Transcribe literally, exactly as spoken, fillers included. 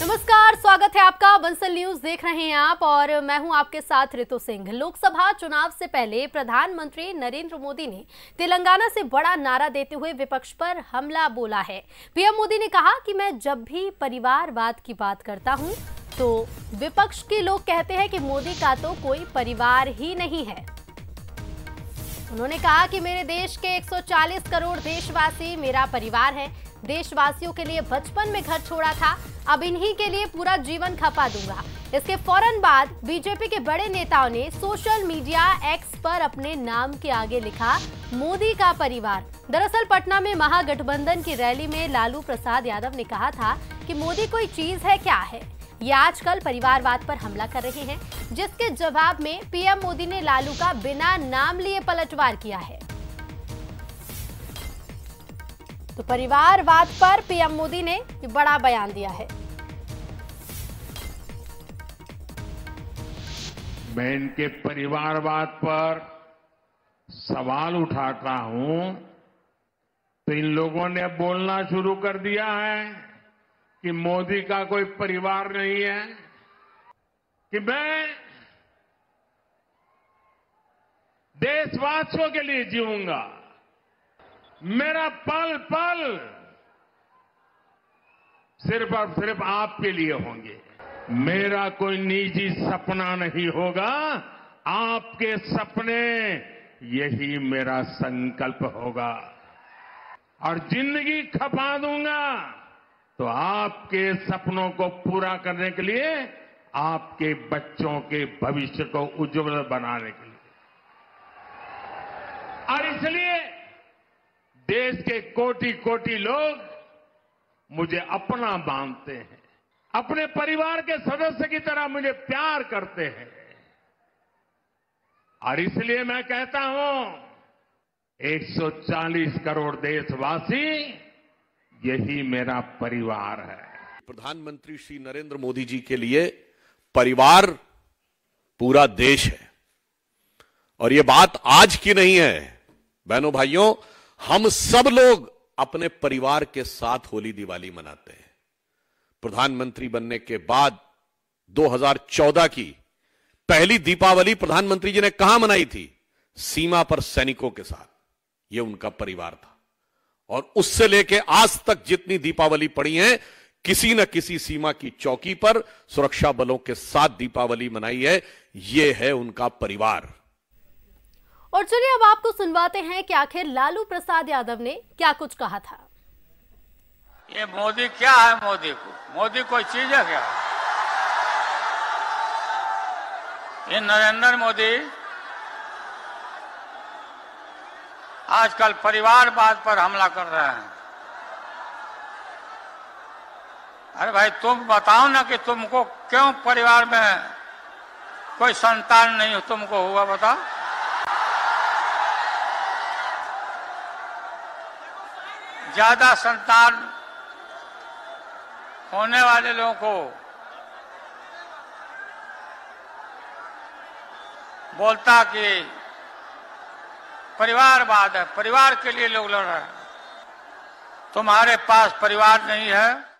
नमस्कार, स्वागत है आपका। बंसल न्यूज देख रहे हैं आप और मैं हूं आपके साथ ऋतु सिंह। लोकसभा चुनाव से पहले प्रधानमंत्री नरेंद्र मोदी ने तेलंगाना से बड़ा नारा देते हुए विपक्ष पर हमला बोला है। पीएम मोदी ने कहा कि मैं जब भी परिवारवाद की बात करता हूं तो विपक्ष के लोग कहते हैं कि मोदी का तो कोई परिवार ही नहीं है। उन्होंने कहा कि मेरे देश के एक सौ चालीस करोड़ देशवासी मेरा परिवार है। देशवासियों के लिए बचपन में घर छोड़ा था, अब इन्हीं के लिए पूरा जीवन खपा दूंगा। इसके फौरन बाद बीजेपी के बड़े नेताओं ने सोशल मीडिया एक्स पर अपने नाम के आगे लिखा मोदी का परिवार। दरअसल पटना में महागठबंधन की रैली में लालू प्रसाद यादव ने कहा था कि मोदी कोई चीज है क्या है। ये आजकल परिवारवाद पर हमला कर रहे हैं, जिसके जवाब में पीएम मोदी ने लालू का बिना नाम लिए पलटवार किया है। तो परिवारवाद पर पीएम मोदी ने बड़ा बयान दिया है। मैं इनके परिवारवाद पर सवाल उठाता हूं तो इन लोगों ने बोलना शुरू कर दिया है कि मोदी का कोई परिवार नहीं है, कि मैं देशवासियों के लिए जीऊंगा, मेरा पल पल सिर्फ और सिर्फ आपके लिए होंगे, मेरा कोई निजी सपना नहीं होगा, आपके सपने, यही मेरा संकल्प होगा और जिंदगी खपा दूंगा तो आपके सपनों को पूरा करने के लिए, आपके बच्चों के भविष्य को उज्जवल बनाने के लिए। और इसलिए देश के कोटि कोटि लोग मुझे अपना मानते हैं, अपने परिवार के सदस्य की तरह मुझे प्यार करते हैं। और इसलिए मैं कहता हूं एक सौ चालीस करोड़ देशवासी, यही मेरा परिवार है। प्रधानमंत्री श्री नरेंद्र मोदी जी के लिए परिवार पूरा देश है। और ये बात आज की नहीं है बहनों भाइयों, हम सब लोग अपने परिवार के साथ होली दिवाली मनाते हैं। प्रधानमंत्री बनने के बाद दो हज़ार चौदह की पहली दीपावली प्रधानमंत्री जी ने कहां मनाई थी? सीमा पर सैनिकों के साथ। यह उनका परिवार था। और उससे लेके आज तक जितनी दीपावली पड़ी है, किसी न किसी सीमा की चौकी पर सुरक्षा बलों के साथ दीपावली मनाई है। यह है उनका परिवार। और चलिए अब आपको सुनवाते हैं कि आखिर लालू प्रसाद यादव ने क्या कुछ कहा था। ये मोदी क्या है? मोदी को मोदी कोई चीज है क्या? ये नरेंद्र मोदी आजकल परिवारवाद पर हमला कर रहे हैं। अरे भाई तुम बताओ ना कि तुमको क्यों परिवार में कोई संतान नहीं तुमको हुआ, बताओ। ज्यादा संतान होने वाले लोगों को बोलता कि परिवारवाद है, परिवार के लिए लोग लड़ रहे हैं। तुम्हारे पास परिवार नहीं है,